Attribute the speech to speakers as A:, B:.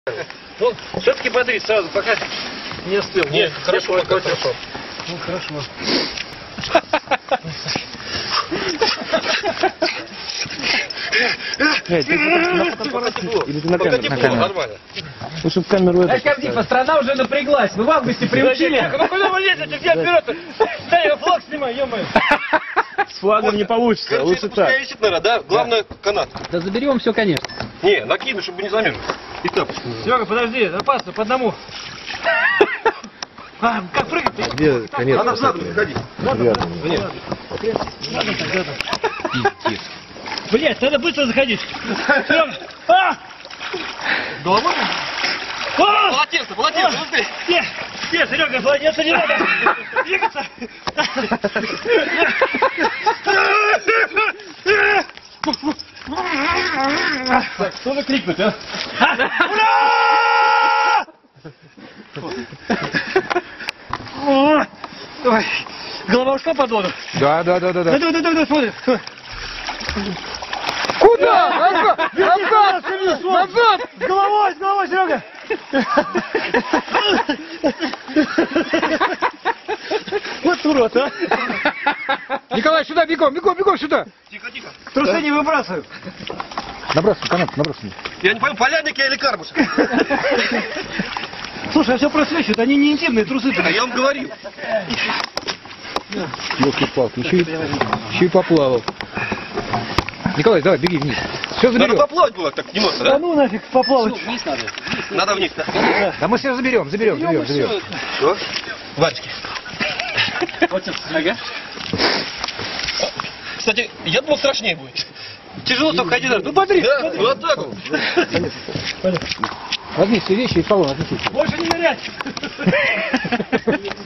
A: Ну, все-таки бодрись сразу, пока не остыл.
B: Нет, хорошо, пока хорошо.
A: Ну, хорошо.
C: Или ты на камеру?
B: Нормально.
C: Лучше в камеру это.
D: Типа, страна уже напряглась. Вы в августе приучили.
A: Ну куда вы лезете? Где вперед? Дай я флаг снимай, ё-моё.
C: С флагом не получится,
B: Короче,
C: лучше
B: это пускай
C: так.
B: висит, наверное, да? Главное, канат.
D: Да заберем все, конечно.
B: Не, накину, чтобы не замерз. И тапочки.
A: Серега, подожди, опасно, по одному. А, как прыгать-то?
C: Где конец?
B: Надо задом заходить. Нет.
A: Блять, надо быстро заходить. Серега! А!
B: Головой?
A: А!
B: Полотенце, полотенце, быстрее.
A: Где, Серега, молодец, не надо. Двигаться.
B: Так, что же крикнуть, а?
A: Ура! Давай. Голова ушла под воду.
C: Да.
A: Давай, смотри.
C: Куда? Назад! Назад!
A: С головой, Серега. Вот урод, а.
C: Николай, сюда, бегом сюда!
B: Тихо, тихо.
A: Трусы не выбрасывай.
C: Набрасывай канат, набрасывай.
B: Я не пойму, поляник я или карбуш?
A: Слушай, а все просвечивает, они не интимные трусы.
B: А я вам говорил.
C: Ёлки-палки, еще и поплавал. Николай, давай, беги вниз. Все
B: Надо
C: заберем.
B: поплавать было так немного,
A: Да
B: да?
A: ну нафиг, поплавать.
B: Надо вниз, да?
C: Да мы все заберем.
B: Что? Варежки.
A: Ага.
B: Кстати, я думал, страшнее будет.
A: Тяжело только ходить. Ну смотри.
B: Да, вот так вот.
C: Возьми все вещи и в салон отнеси.
A: Больше не нырять.